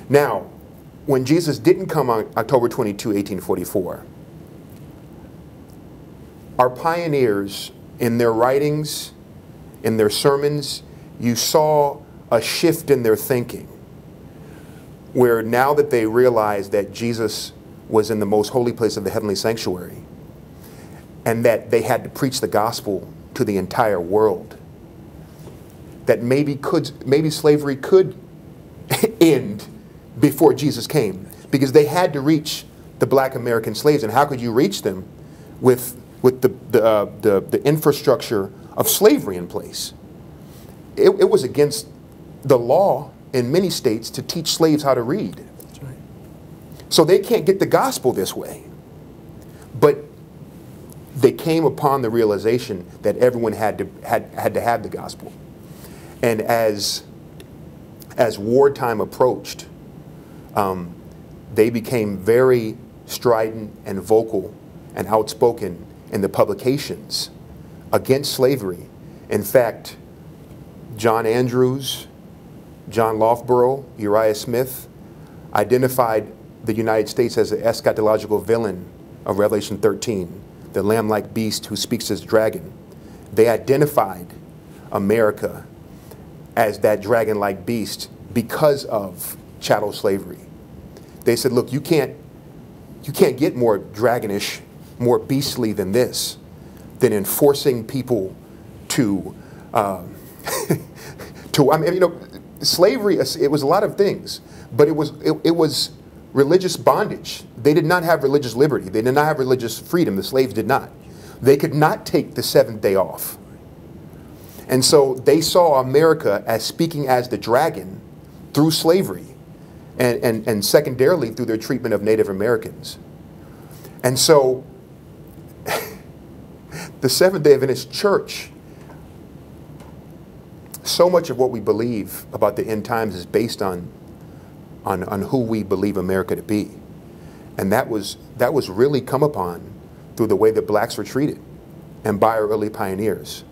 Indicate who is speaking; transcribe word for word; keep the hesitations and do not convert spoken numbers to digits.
Speaker 1: Now, when Jesus didn't come on October twenty-second, eighteen forty-four, our pioneers, in their writings, in their sermons, you saw a shift in their thinking, where now that they realized that Jesus was in the most holy place of the heavenly sanctuary, and that they had to preach the gospel to the entire world, that maybe could maybe slavery could end before Jesus came, because they had to reach the black American slaves. And how could you reach them with with the the uh, the, the infrastructure of slavery in place? It, it was against the law in many states to teach slaves how to read. That's right. So they can't get the gospel this way. But they came upon the realization that everyone had to had had to have the gospel. And as as wartime approached, um, they became very strident and vocal and outspoken in the publications against slavery. In fact, John Andrews, John Loughborough, Uriah Smith identified the United States as the eschatological villain of Revelation thirteen, the lamb-like beast who speaks as dragon. They identified America as that dragon-like beast because of chattel slavery. They said, look, you can't, you can't get more dragonish, more beastly than this, than enforcing people to, um, to, I mean, you know, slavery, it was a lot of things, but it was, it, it was religious bondage. They did not have religious liberty. They did not have religious freedom. The slaves did not. They could not take the seventh day off. And so they saw America as speaking as the dragon through slavery, and, and, and secondarily through their treatment of Native Americans. And so the Seventh-day Adventist Church, so much of what we believe about the end times is based on, on, on who we believe America to be. And that was, that was really come upon through the way that blacks were treated and by our early pioneers.